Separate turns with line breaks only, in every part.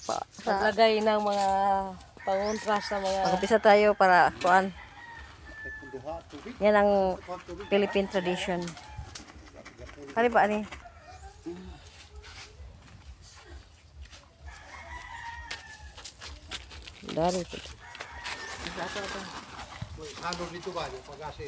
paglagay ng mga panguntras sa mga...
Mag-upisa tayo para kuan. Yan ang Philippine tradition. Kali ba ni?
Dari po.
Ano dito ba yung pag-asi?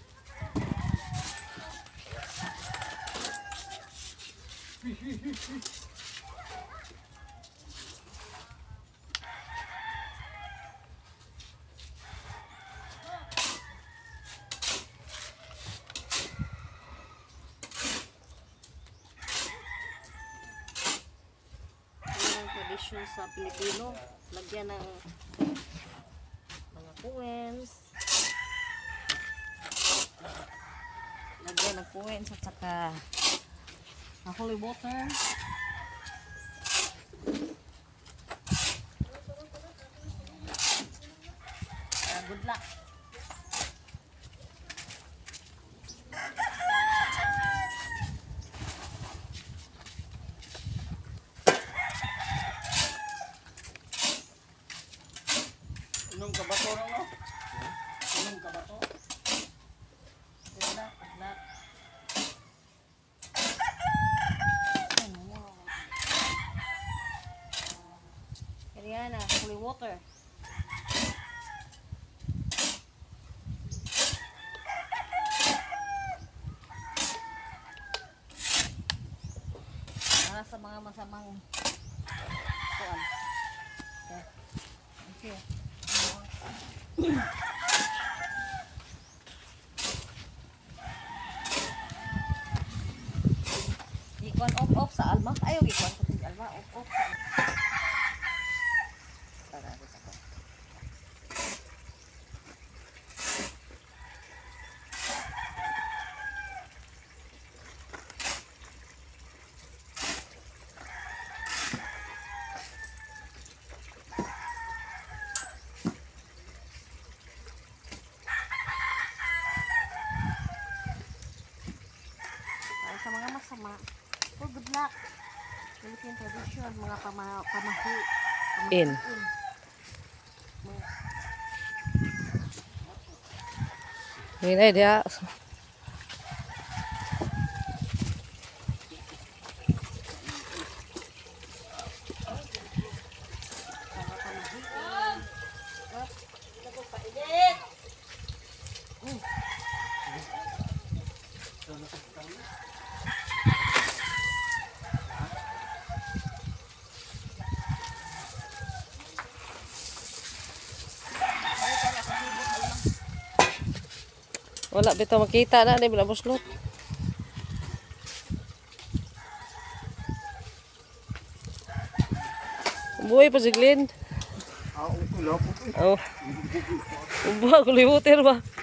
Tradition sa Pilipino, lagyan ng mga coins, at saka holy water. Good luck.
Anong kabato na no? Anong kabato?
Good luck, good luck. Yan na, holy water. Para sa mga masamang kuan. Okay. Ikuan off sa alma. Ayaw ikuan ko sa alma. Off sa alma. Sa mga masama, good luck. Philippine tradition, mga pamahi.
In. Ini dia. Wala bitaw makita na ni bila buslot. Buhay pa si Glenn.
Ah, okay lang.
Oh. Uba, kulibutir ba?